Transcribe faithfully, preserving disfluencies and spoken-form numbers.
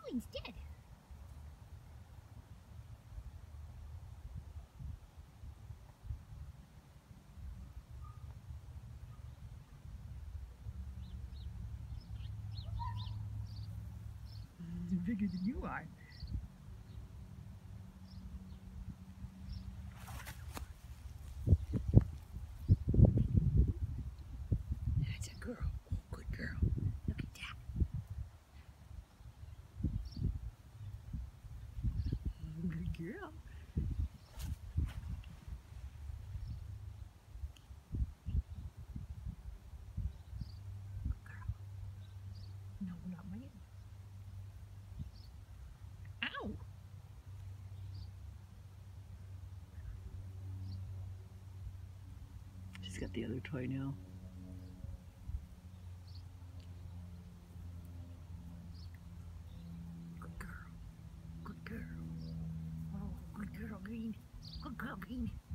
instead. It's bigger than you are. That's a girl. Oh, good girl. Look at that. Oh, good girl. Good girl. No, not my hand. Ow! She's got the other toy now. Good girl. Good girl. Oh, good girl, Green. Good girl, Green.